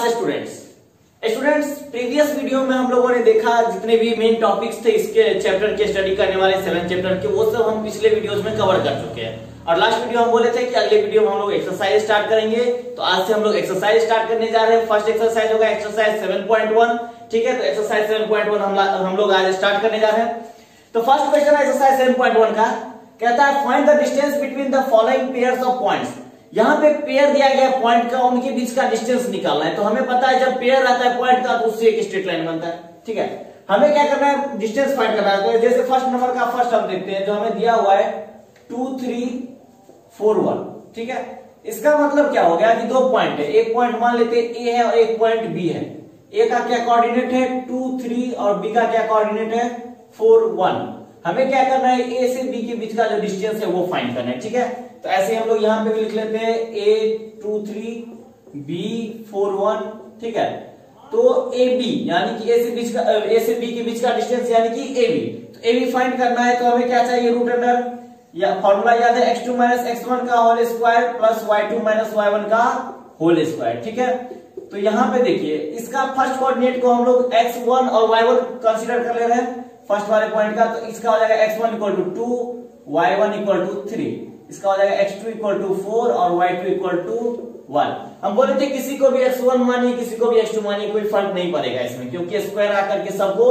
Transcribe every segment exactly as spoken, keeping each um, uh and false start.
Class students students previous video में हम लोगों ने देखा जितने भी मेन टॉपिक्स थे इसके चैप्टर के स्टडी करने वाले सेवन चैप्टर के, वो सब हम पिछले वीडियोस में कवर कर चुके हैं। और लास्ट वीडियो हम बोले थे कि अगले वीडियो में हम लोग एक्सरसाइज स्टार्ट करेंगे, तो आज से हम लोग एक्सरसाइज स्टार्ट करने जा रहे हैं। फर्स्ट एक्सरसाइज होगा एक्सरसाइज सेवन पॉइंट वन, ठीक है। तो एक्सरसाइज सेवन पॉइंट वन हम हम लोग आज स्टार्ट करने जा रहे हैं। तो first question exercise seven point one का कहता है find the distance between the following pairs of points. यहाँ पे पेयर दिया गया पॉइंट का, उनके बीच का डिस्टेंस निकालना है। तो हमें पता है जब पेयर आता है पॉइंट का तो उससे एक स्ट्रेट लाइन बनता है, ठीक है। हमें क्या करना है, डिस्टेंस फाइंड करना है। तो जैसे फर्स्ट नंबर का फर्स्ट हम देखते हैं, जो हमें दिया हुआ है टू थ्री फोर वन, ठीक है। इसका मतलब क्या हो गया कि दो पॉइंट है, एक पॉइंट मान लेते हैं ए है और एक पॉइंट बी है। ए का क्या कोऑर्डिनेट है टू थ्री और बी का क्या कोऑर्डिनेट है फोर वन। हमें क्या करना है, ए से बी के बीच का जो डिस्टेंस है वो फाइंड करना है, ठीक है। तो ऐसे हम लोग यहां पे भी लिख लेते हैं A two three B four one, ठीक है। तो ए बी यानी कि ए से बीच का ए से बी के बीच का डिस्टेंस यानी कि ए बी। तो ए बी फाइंड करना है तो हमें क्या चाहिए, रूट अंडर या फॉर्मूला याद है X two minus X one का whole square plus Y two minus Y one का होल स्क्वायर, ठीक है। तो यहाँ पे देखिए इसका फर्स्ट कोऑर्डिनेट को हम लोग एक्स वन और वाई वन कंसीडर कर ले रहे हैं फर्स्ट वाले पॉइंट का। तो इसका हो जाएगा X one equal to two, Y one equal to three, इसका हो जाएगा X two equal to four और Y two equal to one. हम बोले थे किसी को भी एक्स वन मानिए किसी को भी एक्स टू मानिए, कोई फर्क नहीं पड़ेगा इसमें, क्योंकि स्क्वायर आकर के सबको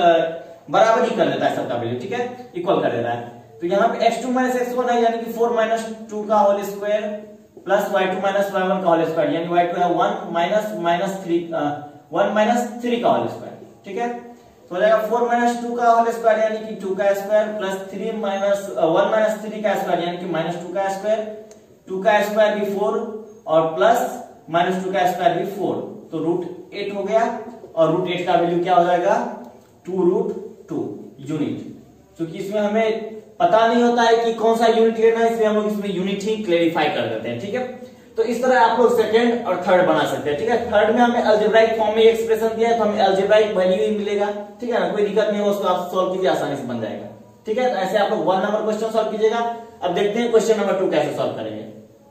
बराबर ही कर देता है, सबका वैल्यू, ठीक है, इक्वल कर देता है। तो यहाँ पे X two minus X one है यानी कि फोर माइनस टू का whole square plus Y two minus Y one का होल स्क्वायर, यानी वाई टू है one minus minus three one minus three का होल स्क्वायर, ठीक है। तो हो जाएगा फोर माइनस टू का होल स्क्वायर यानी कि टू का square plus three minus one minus three का स्क्वायर यानी कि माइनस टू का स्क्वायर, टू का स्क्वायर भी फोर और प्लस माइनस टू का स्क्वायर भी फोर, तो रूट एट हो गया। और रूट एट का वैल्यू क्या हो जाएगा, टू रूट टू यूनिट। क्योंकि इसमें हमें पता नहीं होता है कि कौन सा यूनिट लेना है, इसलिए हम लोग इसमें यूनिट ही क्लेरिफाई कर देते हैं, ठीक है। तो इस तरह आप लोग सेकंड और थर्ड बना सकते हैं, ठीक है। थर्ड में हमें अलजेब्राइक फॉर्म में एक्सप्रेशन दिया है तो हमें अलजेब्राइक वैल्यू ही मिलेगा, ठीक है ना, कोई दिक्कत नहीं हो, उसको आप सॉल्व कीजिए आसानी से बन जाएगा, ठीक है। तो ऐसे आप लोग वन नंबर क्वेश्चन सॉल्व कीजिएगा। अब देखते हैं क्वेश्चन नंबर टू कैसे सॉल्व करेंगे।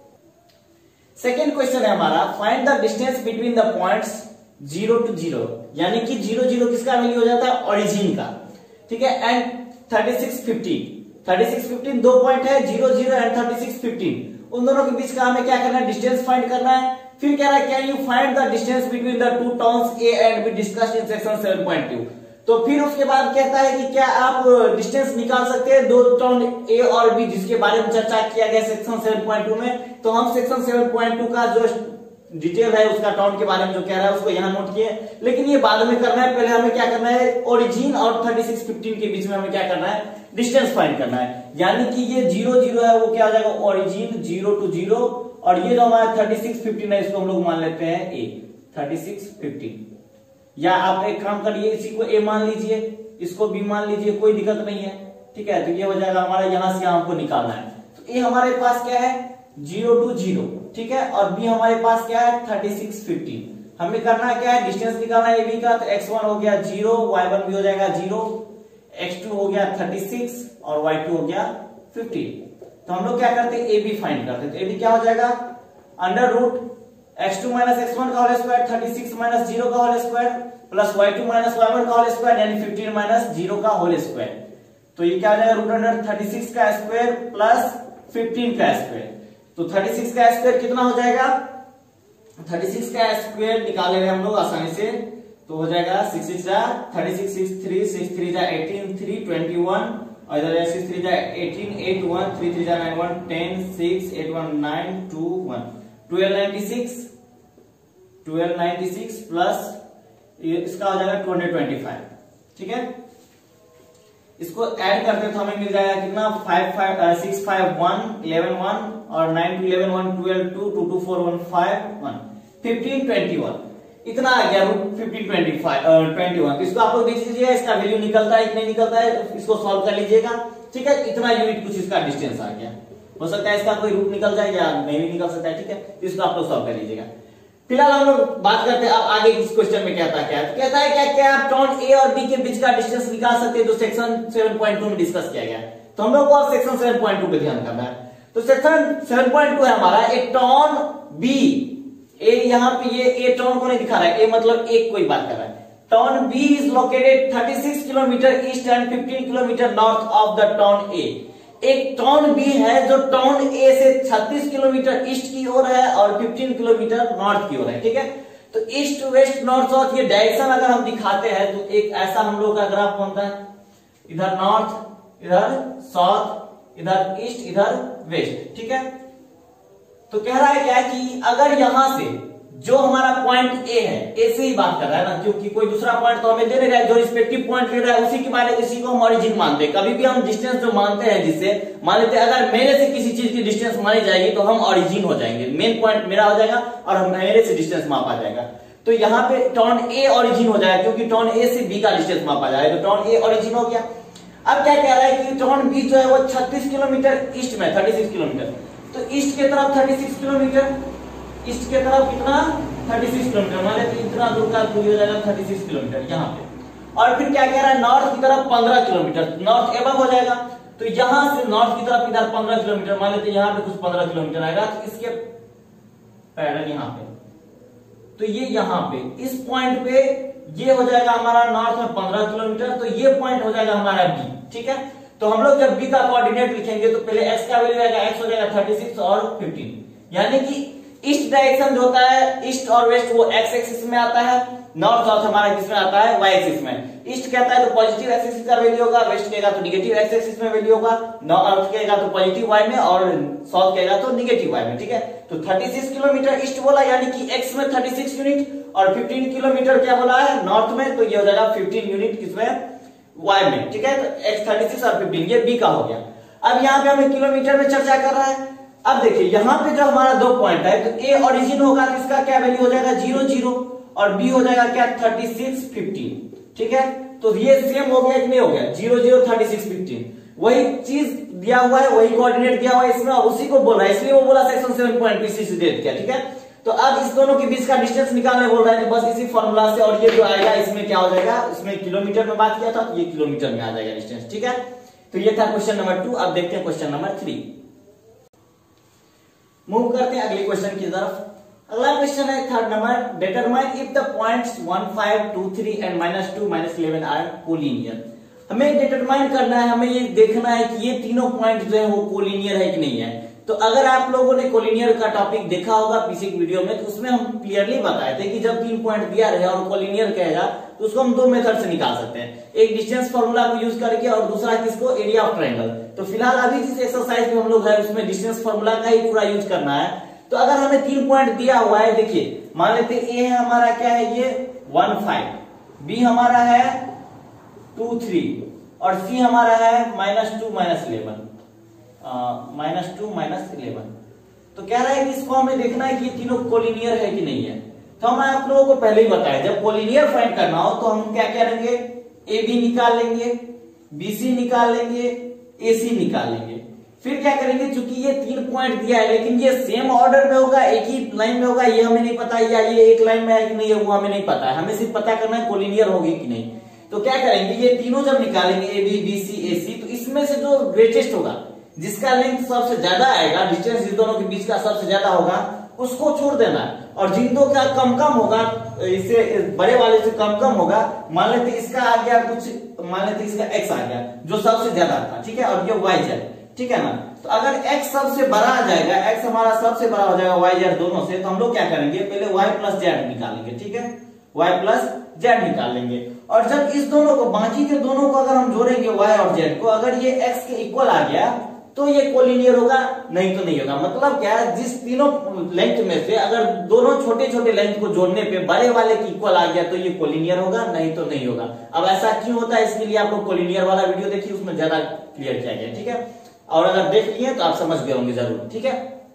सेकेंड क्वेश्चन है हमारा find the distance between the points zero two zero, यानी कि जीरो जीरो किसका वैल्यू हो जाता है, ओरिजिन का, ठीक है। And thirty six fifteen, thirty six fifteen दो पॉइंट है, zero zero and thirty six fifteen, उन दोनों के बीच का हमें क्या करना है, डिस्टेंस फाइंड करना है। फिर कह रहा है can you find the distance between the two terms A and B discussed in section seven point two. तो फिर उसके बाद कहता है कि क्या आप डिस्टेंस निकाल सकते हैं दो टर्म ए और बी जिसके बारे में चर्चा किया गया सेक्शन सेवन पॉइंट टू में। तो हम सेक्शन सेवन पॉइंट टू का जो डिटेल है उसका टर्म के बारे में जो कह रहा है उसको यहाँ नोट किए, लेकिन ये बाद में करना है। पहले हमें क्या करना है, ओरिजिन और थर्टी सिक्स फिफ्टीन के बीच में हमें क्या करना है, डिस्टेंस फाइंड करना है। यानी कि ये जीरो जीरो है वो क्या हो जाएगा, ओरिजिन जीरो टू जीरो, और ये जो हमारा थर्टी सिक्स फिफ्टीन है इसको हम लोग मान लेते हैं ए, थर्टी सिक्स फिफ्टीन। या आप एक काम करिए, इसी को ए मान लीजिए, इसको बी मान लीजिए, कोई दिक्कत नहीं है, ठीक है। तो ये हो जाएगा हमारा, यहां से यहां हमको निकालना है। तो ए हमारे पास क्या है, जीरो टू जीरो, ठीक है, और बी हमारे पास क्या है, थर्टी सिक्स फिफ्टीन। हमें करना क्या है, डिस्टेंस निकालना है ए बी का। तो एक्स वन हो गया जीरो, वाई वन भी हो जाएगा जीरो, एक्स टू हो गया थर्टी सिक्स और वाई टू हो गया फिफ्टीन। तो हम लोग क्या करते हैं, ए बी फाइंड करते हैं। तो ए बी क्या हो जाएगा, under root X two minus X one का whole square, thirty six minus zero का whole square plus Y two minus Y one का होल स्क्वायर यानी फिफ्टीन माइनस जीरो का होल स्क्वायर। तो ये क्या हो जाएगा, रूट अंडर थर्टी सिक्स का स्क्वायर प्लस फिफ्टीन का स्क्वायर। तो थर्टी सिक्स का स्क्वायर कितना हो जाएगा, थर्टी सिक्स का स्क्वायर निकाले रहे हम लोग आसानी से, तो हो जाएगा सिक्स सिक्स जा thirty six, six three six three जा एटीन, थ्री ट्वेंटी वन, और इधर सिक्स थ्री जा eighteen, eight one, three three जा nine one, ten, six, eight one, nine, two one, twelve ninety six, twelve ninety six plus इसका हो जाएगा two hundred twenty five, ठीक है। इसको ऐड करते तो हमें मिल जाएगा कितना, five five six five one eleven one और nine two eleven one twelve two two two four one five one fifteen twenty one, इतना आ गया root fifteen twenty five twenty one. तो इसको आप लोग देख लीजिएगा, इसका वैल्यू निकलता है कि नहीं निकलता है, इसको सॉल्व कर लीजिएगा, ठीक है। इतना यूनिट कुछ इसका डिस्टेंस आ गया, हो सकता है इसका कोई रूट निकल जाए या नहीं भी निकल सकता है, ठीक है। इसको आप लोग सॉल्व कर लीजिएगा। फिलहाल हम लोग बात करते हैं अब आगे इस क्वेश्चन में कहता है क्या है, कहता है क्या क्या आप टर्न ए और बी के बीच का डिस्टेंस निकाल सकते हैं जो सेक्शन सेवन पॉइंट टू में डिस्कस किया गया। तो हम लोग को अब सेक्शन सेवन पॉइंट टू पे ध्यान करना है। तो सेक्शन सेवन पॉइंट टू है हमारा, एक टर्न बी ए यहाँ पे ये ए टाउन को नहीं दिखा रहा है, ए मतलब एक कोई बात कर रहा है। टाउन बी इज लोकेटेड छत्तीस किलोमीटर ईस्ट एंड पंद्रह kilometre north of the town A. एक टाउन बी है जो टाउन ए से छत्तीस किलोमीटर ईस्ट की ओर है और पंद्रह किलोमीटर नॉर्थ की ओर है, ठीक है। तो ईस्ट वेस्ट नॉर्थ साउथ ये डायरेक्शन अगर हम दिखाते हैं तो एक ऐसा हम लोग का ग्राफ बनता है, इधर नॉर्थ, इधर साउथ, इधर ईस्ट, इधर वेस्ट, ठीक है। तो कह रहा है क्या कि अगर यहां से जो हमारा पॉइंट ए है, ए से ही बात कर रहा है ना, क्योंकि कोई दूसरा पॉइंट तो हमें दे नहीं रहा है, जो रिस्पेक्टिव पॉइंट ले रहा है उसी के बारे में, इसी को हम ओरिजिन मानते हैं। कभी भी हम डिस्टेंस जो मानते हैं, जिससे मान लेते हैं अगर मेरे से किसी चीज की डिस्टेंस मानी जाएगी तो हम ओरिजिन हो जाएंगे, मेन पॉइंट मेरा हो जाएगा और मेरे से डिस्टेंस मापा जाएगा। तो यहाँ पे टाउन ए ओरिजिन हो जाएगा, क्योंकि टाउन ए से बी का डिस्टेंस मापा जाएगा, तो टाउन ए ओरिजिन हो गया। अब क्या कह रहा है कि टाउन बी जो है वो छत्तीस किलोमीटर ईस्ट में, छत्तीस किलोमीटर, तो ईस्ट की तरफ छत्तीस किलोमीटर, ईस्ट की तरफ कितना छत्तीस किलोमीटर, मान लेते इतना दूर का दूरी हो जाएगा छत्तीस किलोमीटर यहाँ पे। और फिर क्या कह रहा है, नॉर्थ की तरफ पंद्रह किलोमीटर, नॉर्थ एबव हो जाएगा, तो यहां से नॉर्थ की तरफ इधर पंद्रह किलोमीटर, मान लेते यहाँ पे कुछ पंद्रह किलोमीटर आएगा, तो इसके पैरेलल यहाँ पे, तो ये यहाँ पे इस पॉइंट पे ये हो जाएगा हमारा नॉर्थ में पंद्रह किलोमीटर, तो ये पॉइंट हो जाएगा हमारा बी, ठीक है। तो हम लोग जब बी का कोऑर्डिनेट लिखेंगे तो पहले एक्स का वैल्यू आएगा, एक्स हो जाएगा छत्तीस और पंद्रह, यानी कि ईस्ट डायरेक्शन जो होता है, ईस्ट और वेस्ट, वो एक्स एक्सिस में आता है, नॉर्थ साउथ हमारा किस में आता है, वाई एक्सिस में। ईस्ट कहता है तो पॉजिटिव एक्स एक्सिस का वैल्यू होगा, वेस्ट कहेगा तो नेगेटिव एक्स एक्सिस में वैल्यू होगा, नॉर्थ कहेगा तो पॉजिटिव वाई में और साउथ कहेगा तो नेगेटिव वाई में, ठीक है। तो छत्तीस किलोमीटर ईस्ट बोला, यानी कि एक्स में छत्तीस यूनिट, और पंद्रह किलोमीटर क्या बोला है नॉर्थ में, तो ये हो जाएगा पंद्रह यूनिट किसमें, वाई में, ठीक है। तो एक्स छत्तीस और पंद्रह, ये बी का हो गया। अब यहाँ पे हमें किलोमीटर में चर्चा कर रहा है। अब देखिए यहाँ पे जो हमारा दो पॉइंट है, तो ए ओरिजिन होगा तो इसका क्या वैल्यू हो जाएगा जीरो जीरो, और बी हो जाएगा क्या थर्टी सिक्स फिफ्टीन, ठीक है। तो ये सेम हो गया कि नहीं हो गया, zero zero thirty six fifteen, वही चीज दिया हुआ है, वही कोऑर्डिनेट दिया हुआ है इसमें, और उसी को बोल रहा है, इसलिए वो बोला सेक्शन सेवन पॉइंट पीसी से दे दिया, ठीक है। तो अब इस दोनों के बीच का डिस्टेंस निकालने बोल रहा है, तो बस इसी फॉर्मूला से, और ये जो आएगा इसमें क्या हो जाएगा, इसमें किलोमीटर में बात किया था तो ये किलोमीटर में आ जाएगा डिस्टेंस, ठीक है। तो ये था क्वेश्चन नंबर टू। अब देखते हैं क्वेश्चन नंबर थ्री। मूव करते हैं अगले क्वेश्चन की तरफ। अगला क्वेश्चन है third number, determine if the points one, five, two, three and minus two, minus eleven are collinear. हमें डिटरमाइन करना है, हमें ये देखना है कि ये तीनों पॉइंट जो है वो कोलिनियर है कि नहीं है। तो अगर आप लोगों ने कोलिनियर का टॉपिक देखा होगा पीछे की वीडियो में, तो उसमें हम क्लियरली बताए थे कि जब तीन पॉइंट दिया रहे और कोलिनियर कहेगा तो उसको हम दो मेथड से निकाल सकते हैं, एक डिस्टेंस फॉर्मूला को यूज करके और दूसरा किसको, एरिया ऑफ ट्रायंगल। तो फिलहाल अभी जिस एक्सरसाइज में हम लोग है उसमें डिस्टेंस फॉर्मूला का ही पूरा यूज करना है। तो अगर हमें तीन पॉइंट दिया हुआ है, देखिए मान लेते ए है हमारा क्या है, ये वन फाइव, बी हमारा है टू थ्री और सी हमारा है minus two minus eleven, minus two minus eleven. तो कह रहा है कि इसको हमें देखना है कि ये तीनों कोलिनियर है कि नहीं है। तो हम आप लोगों को पहले ही बताया, जब कोलिनियर फाइंड करना हो तो हम क्या करेंगे, ए बी निकाल लेंगे, बी सी निकाल लेंगे, ए सी निकाल लेंगे। फिर क्या करेंगे, चूंकि ये तीन पॉइंट दिया है लेकिन ये सेम ऑर्डर में होगा, एक ही लाइन में होगा, ये हमें नहीं पता, या ये एक लाइन में है कि नहीं है वो हमें नहीं पता है, हमें सिर्फ पता करना है कोलिनियर होगी कि नहीं। तो क्या करेंगे, ये तीनों जब निकालेंगे ए बी बी सी ए सी, तो इसमें से जो ग्रेटेस्ट होगा, जिसका लेंथ सबसे ज्यादा आएगा, डिस्टेंस इस दोनों के बीच का सबसे ज्यादा होगा, उसको छोड़ देना है। और जिन दो का कम कम होगा, इससे बड़े वाले से कम कम होगा, मान लेते इसका आ गया कुछ, मान लेते इसका एक्स आ गया जो सबसे ज्यादा था, ठीक है, और ये वाई जेड, ठीक है ना। तो अगर x सबसे बड़ा आ जाएगा, x हमारा सबसे बड़ा हो जाएगा y जेड दोनों से, तो हम लोग क्या करेंगे, पहले y प्लस जेड निकालेंगे, ठीक है, y प्लस जेड निकाल लेंगे। और जब इस दोनों को, बाकी के दोनों को अगर हम जोड़ेंगे y और z को, अगर ये x के इक्वल आ गया तो ये कोलिनियर होगा, नहीं तो नहीं होगा। मतलब क्या है, जिस तीनों लेंथ में से अगर दोनों छोटे छोटे लेंथ को जोड़ने पे बड़े वाले की इक्वल आ गया तो ये कोलिनियर होगा, नहीं तो नहीं होगा। अब ऐसा क्यों होता है, इसके लिए आप लोग कोलिनियर वाला वीडियो देखिए, उसमें ज्यादा क्लियर किया गया, ठीक है। और अगर देख लिए तो आप समझ गए होंगे जरूर, ठीक है।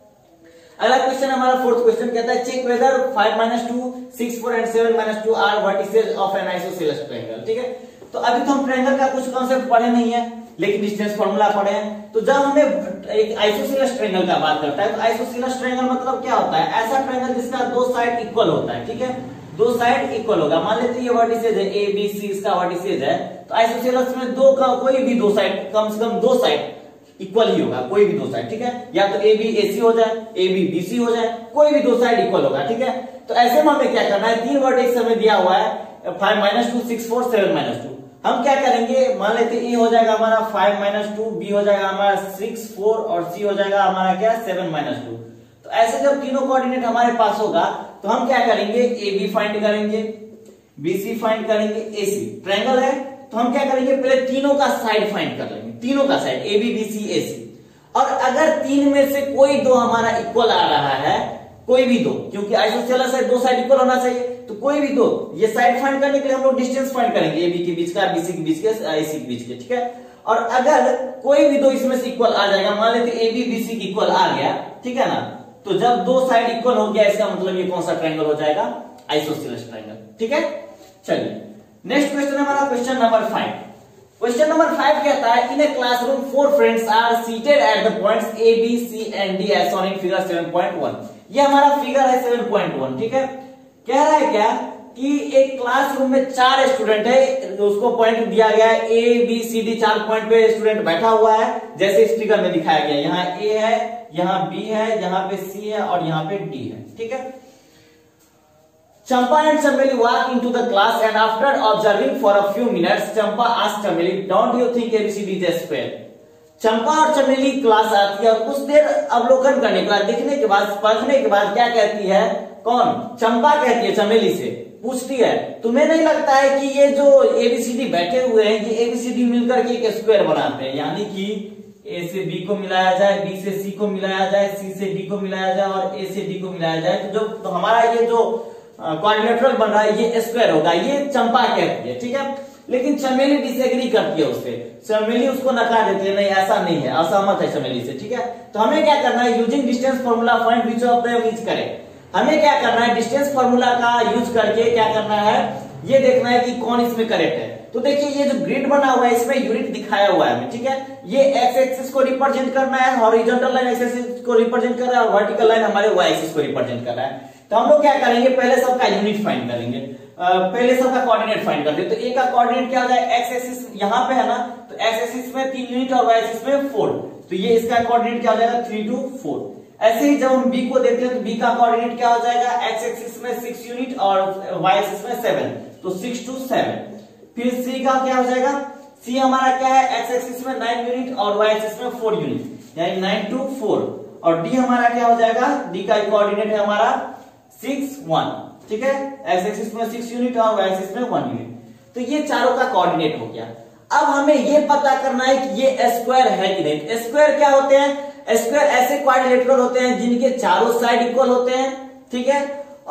अगला क्वेश्चन हमारा फोर्थ क्वेश्चन कहता है, check whether five minus two, six four and seven minus two are vertices of an isosceles triangle, ठीक है। तो अभी तो हम ट्रायंगल का कुछ कॉन्सेप्ट पढ़े नहीं है, लेकिन डिस्टेंस फॉर्मूला पढ़े हैं। तो जब हमें एक आइसोसेलेस ट्रायंगल का बात करता है, तो आइसोसेलेस ट्रायंगल मतलब क्या होता है, ऐसा ट्रायंगल जिसका दो साइड इक्वल होता है, ठीक है, दो साइड इक्वल होगा। मान लेते ये वर्टिसेस है ए बी सी, इसका वर्टिसेस है, तो आइसोसेलेस में दो का कोई भी दो साइड, कम से कम दो साइड इक्वल ही होगा, कोई भी दो साइड, ठीक है। या तो ए बी ए सी हो जाए, ए बी बी सी हो जाए, कोई भी दो साइड इक्वल होगा, ठीक है। तो ऐसे में हमें क्या करना है, तीन वर्टेक्स हमें दिया हुआ है five minus two six four seven minus two. हम क्या करेंगे, मान लेते ए हो जाएगा हमारा फाइव माइनस टू, बी हो जाएगा हमारा सिक्स फोर और सी हो जाएगा हमारा क्या सेवन माइनस टू। तो ऐसे जब तीनों कोऑर्डिनेट हमारे पास होगा तो हम क्या करेंगे, ए बी फाइंड करेंगे, बी सी फाइंड करेंगे, ए सी ट्रायंगल है तो हम क्या करेंगे, पहले तीनों का साइड फाइंड कर लेंगे, तीनों का side A B B C A C. और अगर तीन में से कोई दो हमारा इक्वल आ रहा है, कोई भी दो, क्योंकि आइसोसेलेस है दो साइड इक्वल होना चाहिए, तो कोई भी दो, ये साइड फाइंड करने के लिए हम लोग डिस्टेंस फाइंड करेंगे, ए बी के बीच का, बी सी के बीच के, ए सी के बीच के, ठीक है। और अगर कोई भी दो इसमें से इक्वल आ जाएगा, मान लेते ए बी बी सी की इक्वल आ गया, ठीक है ना, तो जब दो साइड इक्वल हो गया इसका मतलब ये कौन सा ट्रायंगल हो जाएगा, आइसोसेलेस ट्रायंगल, ठीक है। चलिए नेक्स्ट क्वेश्चन है हमारा question number five. Question number five कहता है, in a classroom four friends are seated at the points A B C and D as shown in figure seven point one. ये हमारा figure है seven point one, ठीक है। कह रहा है क्या कि एक क्लासरूम में चार स्टूडेंट है, उसको पॉइंट दिया गया है ए बी सी डी, चार पॉइंट पे स्टूडेंट बैठा हुआ है जैसे इस फिगर में दिखाया गया। यहाँ ए है, यहाँ बी है, यहाँ पे सी है और यहाँ पे डी है, ठीक है। Champa and Chameli walk into the class and after observing for a few minutes, Champa asked Chameli, "Don't you think A B C D is a square?" चंपा और चमेली क्लास आती है और कुछ देर अवलोकन करने के बाद, देखने के बाद, पढ़ने के बाद क्या कहती है, कौन, चंपा कहती है चमेली से, पूछती है, तुम्हें नहीं लगता है कि ये जो एबीसीडी बैठे हुए हैं, ये एबीसीडी मिलकर के एक स्क्वायर बनाते हैं, यानी कि ए से बी को मिलाया जाए, बी से सी को मिलाया जाए, सी से डी को मिलाया जाए और ए से डी को मिलाया जाए, तो जो तो हमारा ये जो क्वाड्रिलेटरल बन रहा है ये स्क्वायर होगा, ये चंपा कहती है, ठीक है। लेकिन चमेली डिसएग्री करती है उससे, चमेली उसको नकार देती है, नहीं ऐसा नहीं है, असहमत है चमेली से, ठीक है। तो हमें क्या करना है, using distance formula find which of them is correct. हमें क्या करना है, डिस्टेंस फार्मूला का यूज करके क्या करना है, ये देखना है कि कौन इसमें करेक्ट है। तो देखिए ये जो ग्रिड बना हुआ है इसमें यूनिट दिखाया हुआ है, ठीक है। ये एक्स एक्सिस को रिप्रेजेंट करना है, हॉरिजॉन्टल लाइन एक्स एक्सिस को रिप्रेजेंट कर रहा है और वर्टिकल लाइन हमारे वाई एक्सिस को रिप्रेजेंट कर रहा है। तो हम लोग क्या करेंगे, पहले सबका यूनिट फाइंड करेंगे, पहले सबका कोऑर्डिनेट फाइंड करते हैं। तो ए का कोऑर्डिनेट क्या हो जाए, एक्स एक्सिस यहाँ पे है ना, तो एक्स एक्सिस में तीन यूनिट और वाई एक्सिस में फोर, तो ये इसका कोऑर्डिनेट क्या हो जाएगा, थ्री टू फोर। ऐसे ही जब हम बी को देखते हैं तो बी का कोऑर्डिनेट क्या हो जाएगा, एक्स एक्सिस में सिक्स यूनिट और वाई एक्सिस में सेवन, तो सिक्स टू सेवन। फिर सी का क्या हो जाएगा, सी हमारा क्या है, एक्स एक्सिस में नाइन यूनिट और वाई एक्सिस में फोर यूनिट, यानी नाइन टू फोर। और डी हमारा क्या हो जाएगा, डी का कोऑर्डिनेट है हमारा सिक्स वन, ठीक है। एक्स एक्सिस में सिक्स यूनिट और वाई एक्सिस में वन यूनिट। तो ये चारों का कोऑर्डिनेट हो गया। अब हमें ये पता करना है कि ये स्क्वायर है कि नहीं। स्क्वायर क्या होते हैं, स्क्वायर ऐसे क्वाड्रिलेटरल होते हैं जिनके चारों साइड इक्वल होते हैं, ठीक है,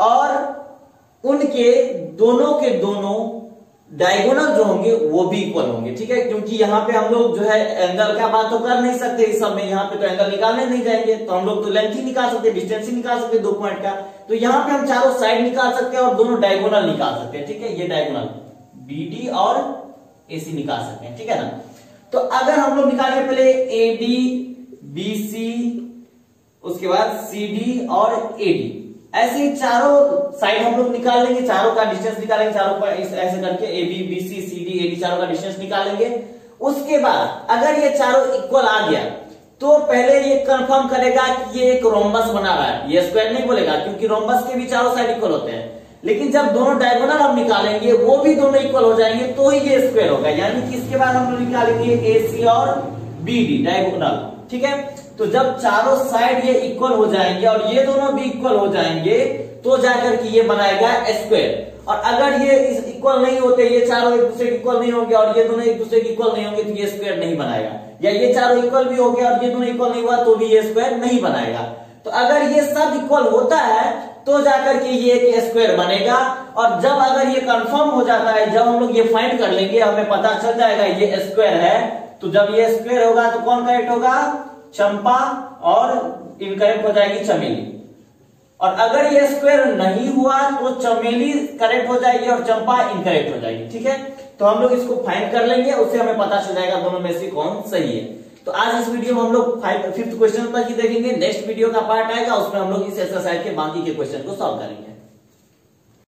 और उनके दोनों के दोनों डायगोनल जो होंगे वो भी इक्वल होंगे, ठीक है। क्योंकि यहाँ पे हम लोग जो है एंगल का बात तो कर नहीं सकते इस सब में, यहाँ पे तो एंगल निकालने नहीं जाएंगे, तो हम लोग तो लेंथ ही निकाल सकते, डिस्टेंस ही निकाल सकते दो पॉइंट का। तो यहाँ पे हम चारों साइड निकाल सकते हैं और दोनों डायगोनल निकाल सकते हैं, ठीक है। ये डायगोनल बी डी और ए सी निकाल सकते हैं, ठीक है ना। तो अगर हम लोग निकालेंगे पहले ए बी बी सी, उसके बाद सी डी और ए डी, ऐसे ही चारों साइड हम लोग निकाल लेंगे, चारों का डिस्टेंस निकालेंगे, चारों का ऐसे करके A B B C C D A D चारों का डिस्टेंस निकालेंगे। उसके बाद अगर ये चारों इक्वल आ गया तो पहले ये कंफर्म करेगा कि ये एक रोम्बस बना रहा है, ये स्क्वायर नहीं बोलेगा क्योंकि रोम्बस के भी चारों साइड इक्वल होते हैं। लेकिन जब दोनों डायगोनल हम निकालेंगे वो भी दोनों इक्वल हो जाएंगे तो ही ये स्क्वायर होगा, यानी कि इसके बाद हम लोग निकालेंगे ए सी और बी डी डायगोनल, ठीक है। तो जब चारों साइड ये इक्वल हो जाएंगे और ये दोनों भी इक्वल हो जाएंगे तो जाकर के ये बनाएगा स्क्वायर। और अगर ये इक्वल नहीं होते, ये चारों एक दूसरे के इक्वल नहीं होंगे और ये दोनों एक दूसरे के इक्वल नहीं होंगे तो ये स्क्वायर नहीं बनाएगा, या ये चारों इक्वल भी हो गया और ये दोनों इक्वल नहीं हुआ तो भी ये स्क्वायर नहीं बनाएगा। तो अगर ये सब इक्वल होता है तो जाकर के ये एक स्क्वायर बनेगा। और जब अगर ये कंफर्म हो जाता है, जब हम लोग ये फाइंड कर लेंगे, हमें पता चल जाएगा ये स्क्वायर है, तो जब ये स्क्वायर होगा तो कौन करेक्ट होगा, चंपा, और इनकरेक्ट हो जाएगी चमेली। और अगर ये स्क्वायर नहीं हुआ तो चमेली करेक्ट हो जाएगी और चंपा इनकरेक्ट हो जाएगी, ठीक है। तो हम लोग इसको फाइंड कर लेंगे, उससे हमें पता चल जाएगा दोनों में से कौन सही है। तो आज इस वीडियो में हम लोग फिफ्थ क्वेश्चन तक ही देखेंगे। नेक्स्ट वीडियो का पार्ट आएगा, उसमें हम लोग इस एक्सरसाइज के बाकी के क्वेश्चन को सॉल्व करेंगे।